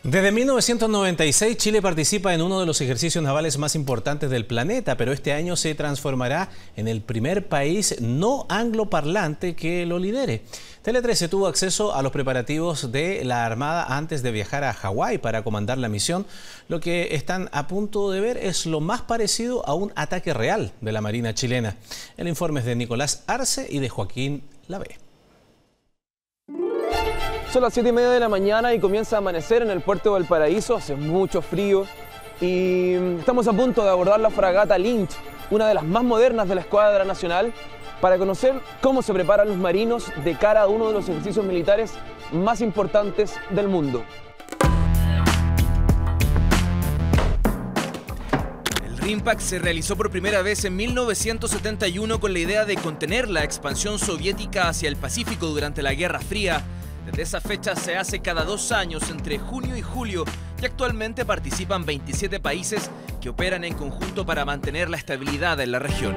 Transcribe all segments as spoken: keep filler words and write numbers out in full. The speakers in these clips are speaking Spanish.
Desde mil novecientos noventa y seis, Chile participa en uno de los ejercicios navales más importantes del planeta, pero este año se transformará en el primer país no angloparlante que lo lidere. Tele trece tuvo acceso a los preparativos de la Armada antes de viajar a Hawái para comandar la misión. Lo que están a punto de ver es lo más parecido a un ataque real de la Marina chilena. El informe es de Nicolás Arce y de Joaquín Lavé. Son las siete y media de la mañana y comienza a amanecer en el puerto de Valparaíso, hace mucho frío y estamos a punto de abordar la fragata Lynch, una de las más modernas de la Escuadra Nacional, para conocer cómo se preparan los marinos de cara a uno de los ejercicios militares más importantes del mundo. El RIMPAC se realizó por primera vez en mil novecientos setenta y uno con la idea de contener la expansión soviética hacia el Pacífico durante la Guerra Fría. Desde esa fecha se hace cada dos años entre junio y julio y actualmente participan veintisiete países que operan en conjunto para mantener la estabilidad en la región.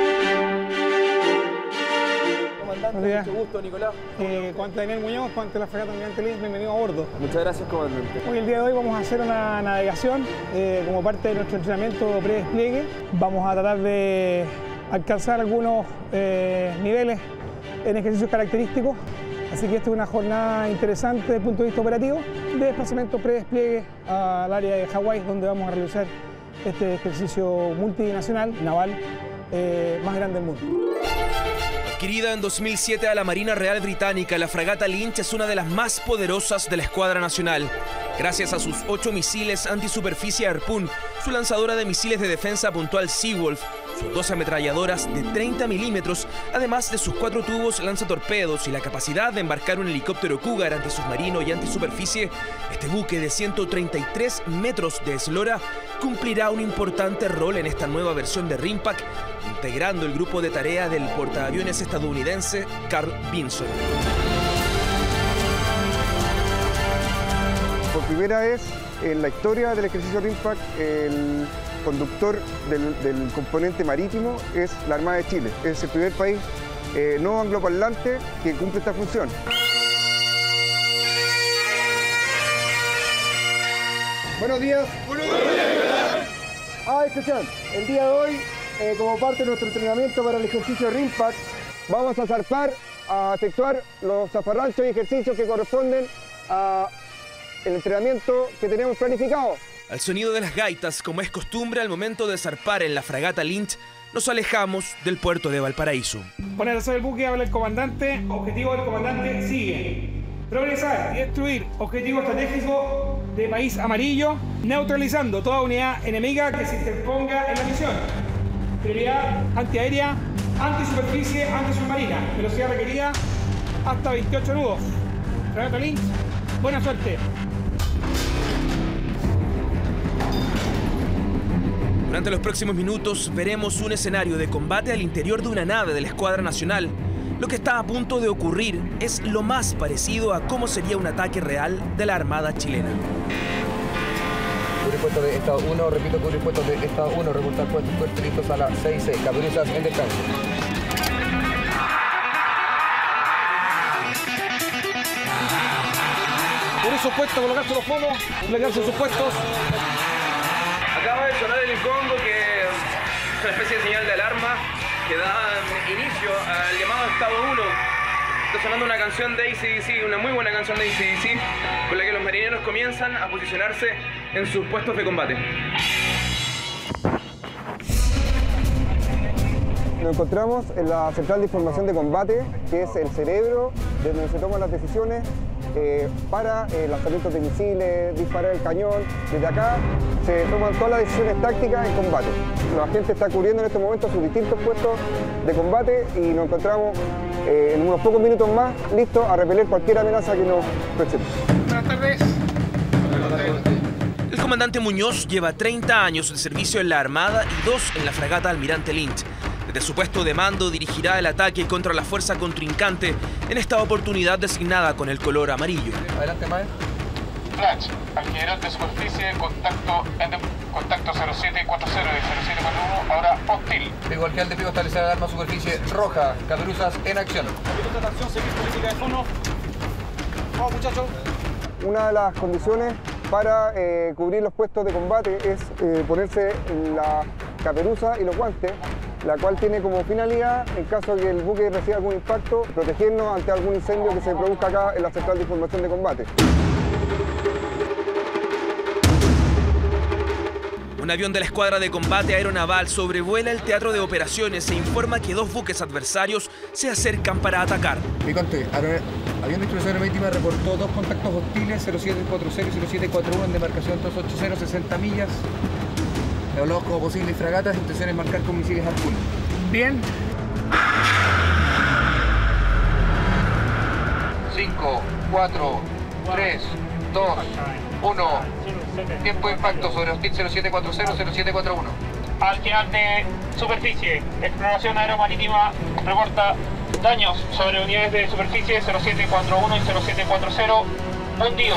Comandante, mucho gusto, Nicolás. Eh, comandante Daniel Muñoz, comandante de la fragata Almirante Lynch, bienvenido a bordo. Muchas gracias, comandante. Hoy, el día de hoy, vamos a hacer una navegación eh, como parte de nuestro entrenamiento pre-despliegue. Vamos a tratar de alcanzar algunos eh, niveles en ejercicios característicos. Así que esta es una jornada interesante desde el punto de vista operativo de desplazamiento pre-despliegue al área de Hawái, donde vamos a realizar este ejercicio multinacional, naval, eh, más grande del mundo. Adquirida en dos mil siete a la Marina Real Británica, la fragata Lynch es una de las más poderosas de la Escuadra Nacional. Gracias a sus ocho misiles antisuperficie Harpoon, su lanzadora de misiles de defensa puntual Seawolf, sus dos ametralladoras de treinta milímetros, además de sus cuatro tubos lanzatorpedos y la capacidad de embarcar un helicóptero Cougar antisubmarino y antisuperficie, este buque de ciento treinta y tres metros de eslora cumplirá un importante rol en esta nueva versión de RIMPAC, integrando el grupo de tarea del portaaviones estadounidense Carl Vinson. Por primera vez en la historia del ejercicio RIMPAC, el conductor del, del componente marítimo es la Armada de Chile. Es el primer país eh, no angloparlante que cumple esta función. Buenos días. Buenos días. Ah, especial. El día de hoy, eh, como parte de nuestro entrenamiento para el ejercicio RIMPAC, vamos a zarpar a efectuar los zafarranchos y ejercicios que corresponden a el entrenamiento que tenemos planificado. Al sonido de las gaitas, como es costumbre al momento de zarpar en la fragata Lynch, nos alejamos del puerto de Valparaíso. Poner a hacer el buque, habla el comandante. Objetivo del comandante sigue: progresar y destruir objetivo estratégico de país amarillo, neutralizando toda unidad enemiga que se interponga en la misión. Prioridad antiaérea, antisuperficie, antisubmarina. Velocidad requerida hasta veintiocho nudos. Fragata Lynch, buena suerte. Durante los próximos minutos veremos un escenario de combate al interior de una nave de la Escuadra Nacional. Lo que está a punto de ocurrir es lo más parecido a cómo sería un ataque real de la Armada chilena. Cubrir puesto de estado uno, repito, cubrir puesto de estado uno, reportar puestos, puestos listos a las seis seis, caballerizas en descanso. Por esos puestos, colocarse los fondos, plegarse sus puestos. Acaba de sonar el Congo, que es una especie de señal de alarma que da inicio al llamado estado uno. Está sonando una canción de A C D C, una muy buena canción de A C D C, con la que los marineros comienzan a posicionarse en sus puestos de combate. Nos encontramos en la central de información de combate, que es el cerebro de donde se toman las decisiones eh, para eh, lanzamientos de misiles, disparar el cañón. Desde acá se toman todas las decisiones tácticas en combate. La gente está cubriendo en este momento sus distintos puestos de combate y nos encontramos eh, en unos pocos minutos más listos a repeler cualquier amenaza que nos presente. Buenas tardes. El comandante Muñoz lleva treinta años de servicio en la Armada y dos en la fragata Almirante Lynch. Desde su puesto de mando dirigirá el ataque contra la fuerza contrincante en esta oportunidad designada con el color amarillo. Adelante, Mae. Flash, al general de superficie, contacto, contacto cero siete cuatro cero y cero siete cuatro uno, ahora hostil. Digo, al general de pico establecer alarma superficie roja, caperuzas en acción. Capitán de acción, seguir política de fondo. Vamos, muchachos. Una de las condiciones para eh, cubrir los puestos de combate es eh, ponerse la caperuza y los guantes, la cual tiene como finalidad, en caso de que el buque reciba algún impacto, protegernos ante algún incendio que se produzca acá en la central de información de combate. Un avión de la Escuadra de Combate Aeronaval sobrevuela el teatro de operaciones e informa que dos buques adversarios se acercan para atacar. Piconte, avión de instrucción marítima reportó dos contactos hostiles, cero siete cuatro cero y cero siete cuatro uno en demarcación dos ocho cero, sesenta millas. Evaluados como posibles fragatas, intenciones marcar con misiles Harpoon. Bien. cinco, cuatro, tres, dos, uno. Tiempo de impacto sobre hostil cero siete cuatro cero, cero siete cuatro uno. Al final de superficie, exploración aeromarítima reporta daños sobre unidades de superficie cero siete cuatro uno y cero siete cuatro cero hundidos.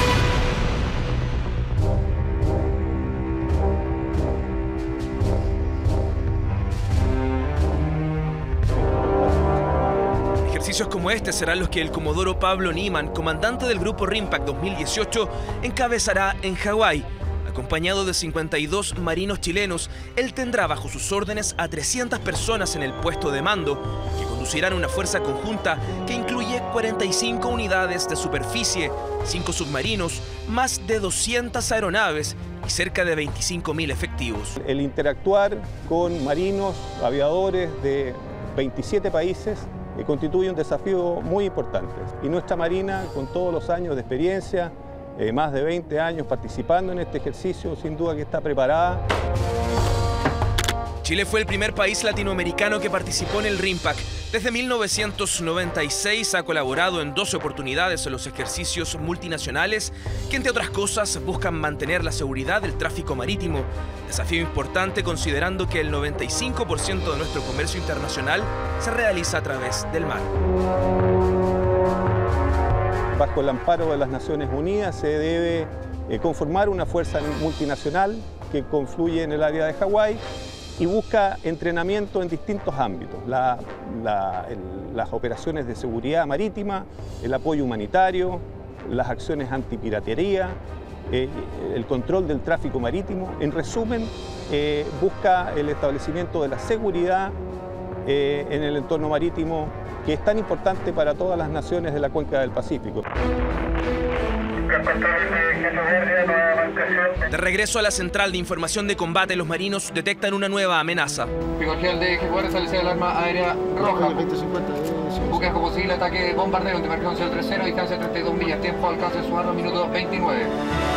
Ejercicios como este serán los que el comodoro Pablo Niemann, comandante del grupo RIMPAC dos mil dieciocho, encabezará en Hawái. Acompañado de cincuenta y dos marinos chilenos, él tendrá bajo sus órdenes a trescientas personas en el puesto de mando, que conducirán una fuerza conjunta que incluye cuarenta y cinco unidades de superficie, cinco submarinos, más de doscientas aeronaves y cerca de veinticinco mil efectivos. El interactuar con marinos, aviadores de veintisiete países, eh, constituye un desafío muy importante. Y nuestra Marina, con todos los años de experiencia, Eh, más de veinte años participando en este ejercicio, sin duda que está preparada. Chile fue el primer país latinoamericano que participó en el RIMPAC. Desde mil novecientos noventa y seis ha colaborado en doce oportunidades en los ejercicios multinacionales que, entre otras cosas, buscan mantener la seguridad del tráfico marítimo. Desafío importante considerando que el noventa y cinco por ciento de nuestro comercio internacional se realiza a través del mar. Bajo el amparo de las Naciones Unidas se debe eh, conformar una fuerza multinacional que confluye en el área de Hawái y busca entrenamiento en distintos ámbitos, la, la, el, las operaciones de seguridad marítima, el apoyo humanitario, las acciones antipiratería, eh, el control del tráfico marítimo. En resumen, eh, busca el establecimiento de la seguridad eh, en el entorno marítimo, que es tan importante para todas las naciones de la cuenca del Pacífico. De regreso a la central de información de combate, los marinos detectan una nueva amenaza. Piconte de Ejecuar, establecida alarma aérea roja. Buques como posible ataque de bombardero en demarcación cero tres cero, distancia treinta y dos millas, tiempo de alcance de su arma, minuto veintinueve.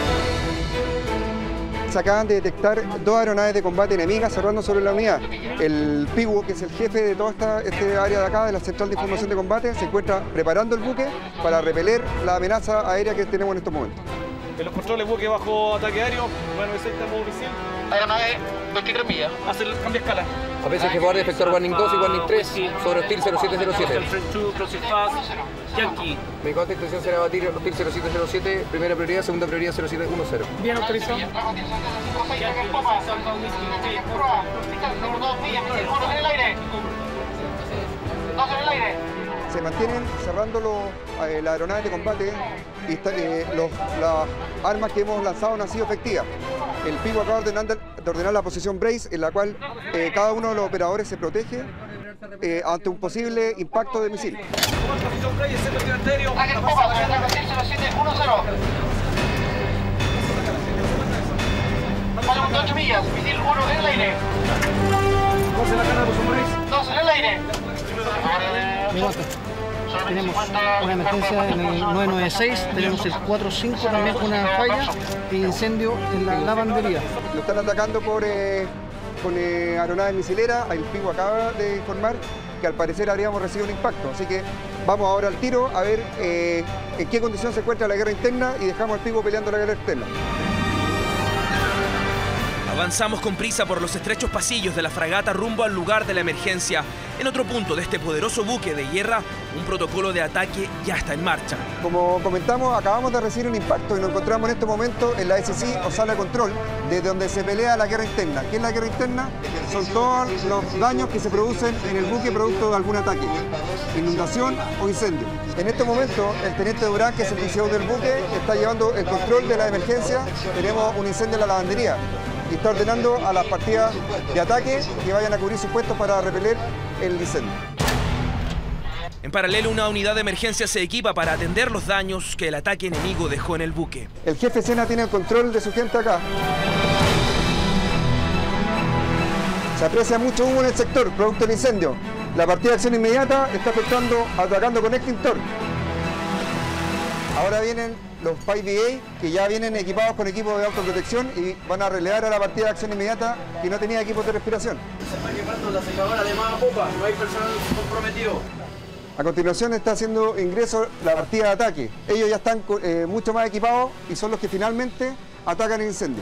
Se acaban de detectar dos aeronaves de combate enemigas cerrando sobre la unidad. El Pivo, que es el jefe de toda esta este área de acá, de la central de información de combate, se encuentra preparando el buque para repeler la amenaza aérea que tenemos en estos momentos. En los controles, buque bajo ataque aéreo, bueno, ese modo misil. Aeronave veintitrés millas. Hace el cambio de escala. A veces que de efectuar warning dos y warning tres sobre hostil cero siete cero siete. Yankee. Mi contra intención será batir el hostil cero siete cero siete, primera prioridad, segunda prioridad cero siete uno cero. Bien autorizado. Se mantienen cerrando los, eh, las aeronaves de combate y está, eh, los, las armas que hemos lanzado no han sido efectivas. El Pivo acaba de ordenar, de ordenar la posición brace, en la cual eh, cada uno de los operadores se protege eh, ante un posible impacto de misil. ocho millas, misil uno en el aire. dos en el aire. Tenemos una emergencia en el nueve nueve seis, tenemos el cuatro cinco también con una falla e incendio en la lavandería. Lo están atacando por, eh, con eh, aeronaves misileras. El Pivo acaba de informar que al parecer habríamos recibido un impacto. Así que vamos ahora al tiro a ver eh, en qué condición se encuentra la guerra interna y dejamos al Pivo peleando la guerra externa. A Avanzamos con prisa por los estrechos pasillos de la fragata rumbo al lugar de la emergencia. En otro punto de este poderoso buque de guerra, un protocolo de ataque ya está en marcha. Como comentamos, acabamos de recibir un impacto y nos encontramos en este momento en la S C I o sala de control, desde donde se pelea la guerra interna. ¿Qué es la guerra interna? Son todos los daños que se producen en el buque producto de algún ataque, inundación o incendio. En este momento, el teniente Durán, que es el oficial del buque, está llevando el control de la emergencia. Tenemos un incendio en la lavandería y está ordenando a las partidas de ataque que vayan a cubrir sus puestos para repeler el incendio. En paralelo, una unidad de emergencia se equipa para atender los daños que el ataque enemigo dejó en el buque. El jefe Sena tiene el control de su gente acá. Se aprecia mucho humo en el sector, producto del incendio. La partida de acción inmediata está afectando, atacando con extintor. Ahora vienen los P I V A, que ya vienen equipados con equipos de autoprotección y van a relevar a la partida de acción inmediata que no tenía equipos de respiración. Se está quemando la secadora de más popa, no hay personal comprometido. A continuación está haciendo ingreso la partida de ataque. Ellos ya están eh, mucho más equipados y son los que finalmente atacan el incendio.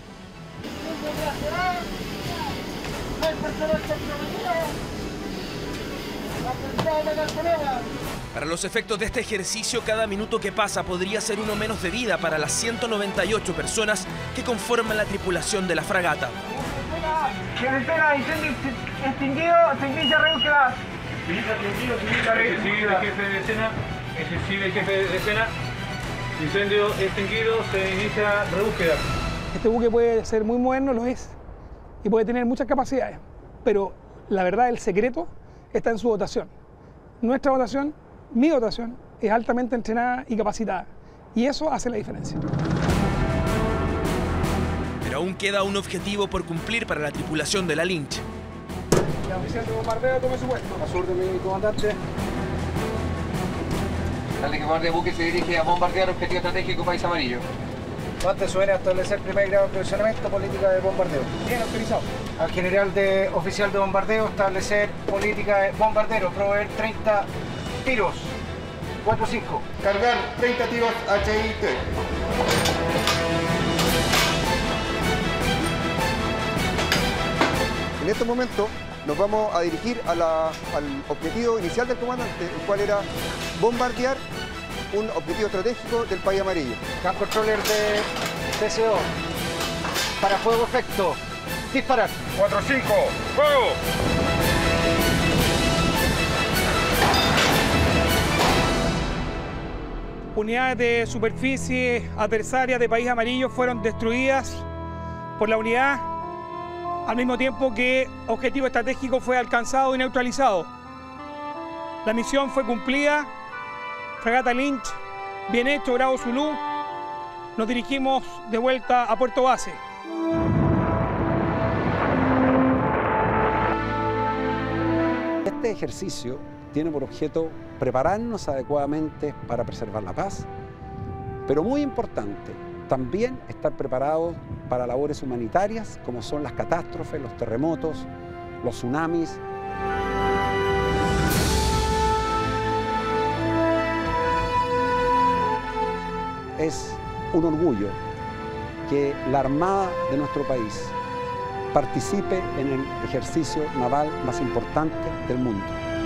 Para los efectos de este ejercicio, cada minuto que pasa podría ser uno menos de vida para las ciento noventa y ocho personas que conforman la tripulación de la fragata. Carretera, incendio extinguido, se inicia rebúsqueda. Se sigue el jefe de escena, se sigue el jefe de escena, incendio extinguido, se inicia rebúsqueda. Este buque puede ser muy moderno, lo es, y puede tener muchas capacidades, pero la verdad, el secreto está en su dotación. Nuestra dotación, mi dotación, es altamente entrenada y capacitada, y eso hace la diferencia. Pero aún queda un objetivo por cumplir para la tripulación de la Lynch. La oficial de bombardeo, tome su puesto. A su orden, mi comandante. El equipo de buque se dirige a bombardear objetivo estratégico País Amarillo. Antes suena a establecer primer grado de aprovisionamiento, política de bombardeo. Bien, autorizado. Al general de oficial de bombardeo, establecer política de bombardero, proveer treinta tiros. cuatro cinco. Cargar treinta tiros H I T. En este momento nos vamos a dirigir a la, al objetivo inicial del comandante, el cual era bombardear un objetivo estratégico del País Amarillo. Camp controller de T C O. Para fuego efecto. Disparar. cuatro cinco, fuego. Unidades de superficie adversarias de País Amarillo fueron destruidas por la unidad, al mismo tiempo que objetivo estratégico fue alcanzado y neutralizado. La misión fue cumplida. Fragata Lynch, bien hecho, Bravo Zulu. Nos dirigimos de vuelta a Puerto Base. Este ejercicio tiene por objeto prepararnos adecuadamente para preservar la paz, pero muy importante, también estar preparados para labores humanitarias como son las catástrofes, los terremotos, los tsunamis. Es un orgullo que la Armada de nuestro país participe en el ejercicio naval más importante del mundo.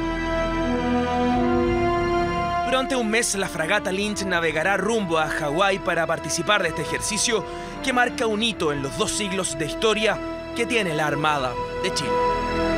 Durante un mes, la fragata Lynch navegará rumbo a Hawái para participar de este ejercicio que marca un hito en los dos siglos de historia que tiene la Armada de Chile.